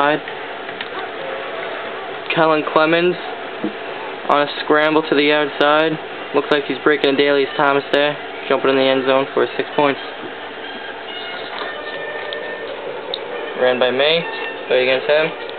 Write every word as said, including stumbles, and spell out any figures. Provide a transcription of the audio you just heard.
occupied. Kellen Clemens on a scramble to the outside. Looks like he's breaking a Daly's Thomas there. Jumping in the end zone for six points. Ran by me. Go against him.